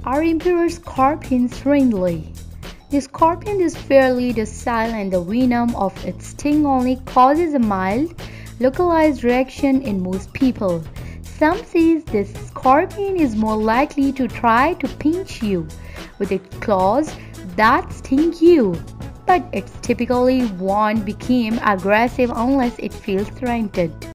Our emperor scorpion is friendly. The scorpion is fairly docile and the venom of its sting only causes a mild, localized reaction in most people. Some say this scorpion is more likely to try to pinch you with its claws that sting you, but it typically won't become aggressive unless it feels threatened.